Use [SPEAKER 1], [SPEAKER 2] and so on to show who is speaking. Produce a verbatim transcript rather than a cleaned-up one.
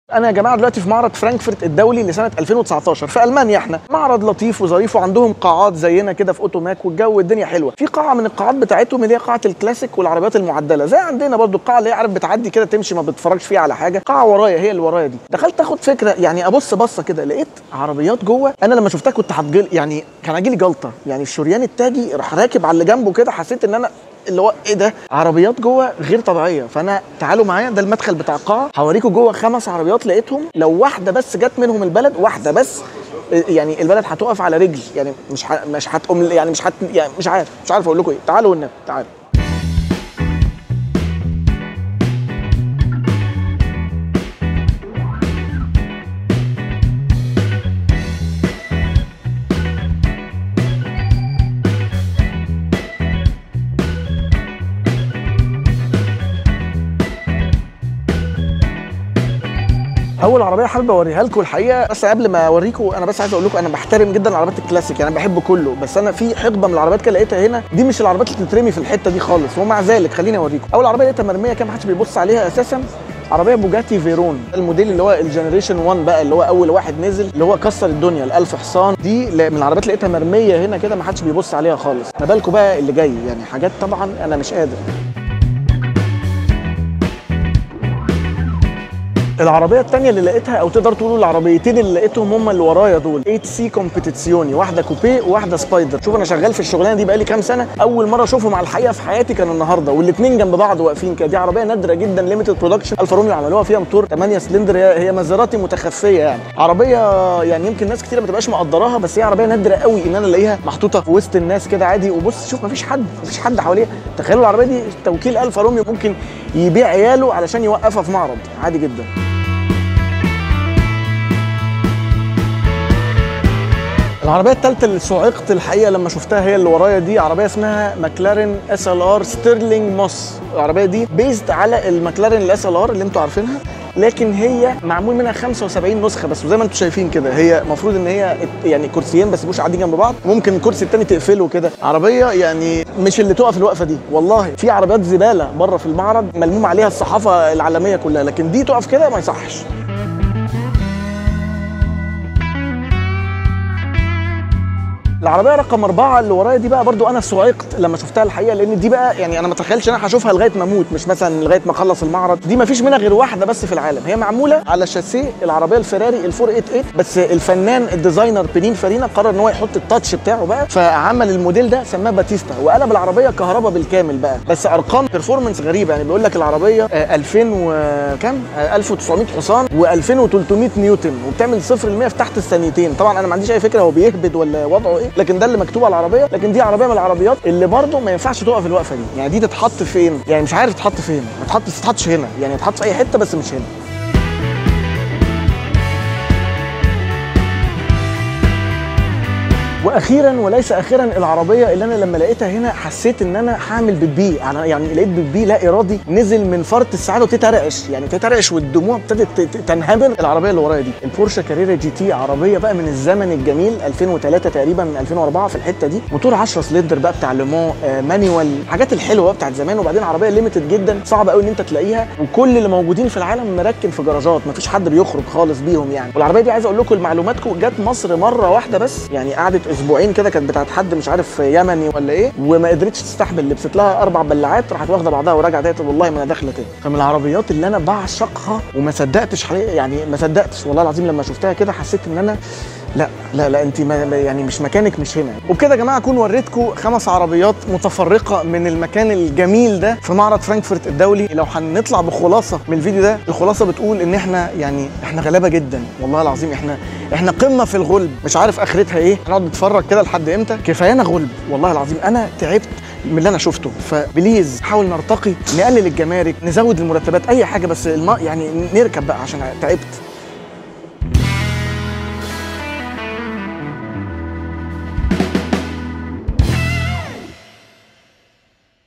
[SPEAKER 1] انا يا جماعه دلوقتي في معرض فرانكفورت الدولي لسنه ألفين وتسعتاشر في المانيا. احنا معرض لطيف وظريف وعندهم قاعات زينا كده في اوتوماك والجو الدنيا حلوه. في قاعه من القاعات بتاعتهم اللي هي قاعه الكلاسيك والعربيات المعدله زي عندنا برضو، القاعه اللي هي عارف بتعدي كده تمشي ما بتتفرجش فيها على حاجه. قاعه ورايا هي اللي ورايا دي، دخلت اخد فكره يعني ابص بصه كده، لقيت عربيات جوه. انا لما شفتها كنت هتجل يعني كان هيجي لي جلطه، يعني الشريان التاجي راح راكب على اللي جنبه كده، حسيت ان انا اللي هو ايه ده، عربيات جوه غير طبيعيه. فانا تعالوا معايا، ده المدخل بتاع القاعه، هوريكم جوه خمس عربيات لقيتهم. لو واحده بس جت منهم البلد، واحده بس يعني البلد هتقف على رجل، يعني مش ح... مش هتقوم، يعني مش هت... يعني مش عارف مش عارف اقول لكم ايه. تعالوا والنبي تعالوا. اول عربيه حابب اوريها لكم الحقيقه، بس قبل ما اوريكم انا بس عايز اقول لكم انا بحترم جدا العربيات الكلاسيك، يعني بحب كله، بس انا في حقبه من العربيات كده لقيتها هنا، دي مش العربيات اللي تترمي في الحته دي خالص. ومع ذلك خليني اوريكم. اول عربيه لقيتها مرميه كده محدش بيبص عليها اساسا، عربيه بوجاتي فيرون، الموديل اللي هو الجنريشن واحد بقى، اللي هو اول واحد نزل، اللي هو كسر الدنيا، الألف حصان. دي من العربيات لقيتها مرميه هنا كده محدش بيبص عليها خالص. ما بالكم بقى اللي جاي، يعني حاجات طبعا انا مش قادر. العربيه الثانيه اللي لقيتها، او تقدر تقولوا العربيتين اللي لقيتهم هم اللي ورايا دول، ثمانية سي كومبيتيسيوني، واحده كوبيه وواحده سبايدر. شوف انا شغال في الشغلانه دي بقالي كام سنه، اول مره اشوفهم على الحقيقه في حياتي كان النهارده، والاثنين جنب بعض واقفين كده. دي عربيه نادره جدا، ليميتد برودكشن. الفا روميو عملوها فيها موتور ثمانية سلندر، هي مازيراتي متخفيه يعني. عربيه يعني يمكن ناس كتير ما تبقاش مقدراها، بس هي عربيه نادره قوي ان انا الاقيها محطوطه في وسط الناس كده عادي. وبص شوف مفيش حد مفيش حد حواليها. تخيلوا العربيه دي توكيل الفا روميو ممكن يبيع عياله علشان يوقفها في معرض عادي جدا. العربيه الثالثه اللي صعقت الحقيقه لما شفتها هي اللي ورايا دي، عربيه اسمها ماكلارين اس ال ار ستيرلينج موس. العربيه دي بيزد على الماكلارين الاس ال ار اللي انتوا عارفينها، لكن هي معمول منها خمسة وسبعين نسخه بس. وزي ما انتم شايفين كده، هي المفروض ان هي يعني كرسيين بس مش قاعدين جنب بعض، ممكن الكرسي الثاني تقفله كده. عربيه يعني مش اللي تقف الوقفه دي والله. في عربيات زباله بره في المعرض ملموم عليها الصحافه العالميه كلها، لكن دي تقف كده ما يصحش. العربيه رقم أربعة اللي ورايا دي بقى برضو انا صعقت لما شفتها الحقيقه، لان دي بقى يعني انا ما اتخيلش انا هشوفها لغايه ما اموت، مش مثلا لغايه ما اخلص المعرض. دي ما فيش منها غير واحده بس في العالم، هي معموله على شاسيه العربيه الفيراري ال أربعمية وتمانية وثمانين، بس الفنان الديزاينر بينينفارينا قرر ان هو يحط التاتش بتاعه بقى، فعمل الموديل ده سماه باتيستا، وقلب العربيه كهرباء بالكامل بقى. بس ارقام بيرفورمانس غريبه، يعني بيقول لك العربيه ألفين وكام ألف وتسعمية حصان وألفين وتلتمية نيوتن، وبتعمل صفر ل مية في تحت الثانيتين. طبعا انا ما عنديش اي فكره هو بيهبد ولا وضعه ايه، لكن ده اللي مكتوب العربيه. لكن دي عربيه من العربيات اللي برضه ما ينفعش تقف الوقفه دي، يعني دي تتحط فين؟ يعني مش عارف تتحط فين، ما تتحط تتحطش هنا، يعني تتحط في اي حته بس مش هنا. واخيرا وليس اخيرا، العربيه اللي انا لما لقيتها هنا حسيت ان انا هعمل بيبي، يعني لقيت بيبي لا ارادي نزل من فرط السعاده وتترعش، يعني تترعش والدموع ابتدت تنهمر. العربيه اللي ورايا دي البورشه كاريرا جي تي، عربيه بقى من الزمن الجميل، ألفين وثلاثة تقريبا من ألفين وأربعة في الحته دي، موتور عشرة سلندر بقى بتاع ليمون، آه مانيوال، الحاجات الحلوه بتاعت زمان. وبعدين عربيه ليميتد جدا، صعب قوي ان انت تلاقيها، وكل اللي موجودين في العالم مركن في جراجات، مفيش حد بيخرج خالص بيهم يعني. والعربيه دي عايز اقول لكم لمعلوماتكم جت مصر مره واحده بس، يعني قعدت اسبوعين كده، كانت بتاعت حد مش عارف يمني ولا ايه، وما قدرتش تستحمل، لبست لها اربع بلعات راحت واخده بعضها ورجعت قالت والله ما انا داخله تاني. فمن العربيات اللي انا بعشقها وما صدقتش حقيقة، يعني ما صدقتش والله العظيم لما شفتها كده، حسيت ان انا لا لا لا انت ما يعني مش مكانك مش هنا. وبكده يا جماعه اكون وريتكم خمس عربيات متفرقه من المكان الجميل ده في معرض فرانكفورت الدولي. لو هنطلع بخلاصه من الفيديو ده، الخلاصه بتقول ان احنا يعني احنا غلابه جدا والله العظيم، احنا احنا قمه في الغلب، مش عارف اخرتها ايه، هنقعد نتفرج كده لحد امتى؟ كفايانا غلب والله العظيم، انا تعبت من اللي انا شفته. فبليز حاول نرتقي، نقلل الجمارك، نزود المرتبات، اي حاجه بس الم... يعني نركب بقى عشان تعبت.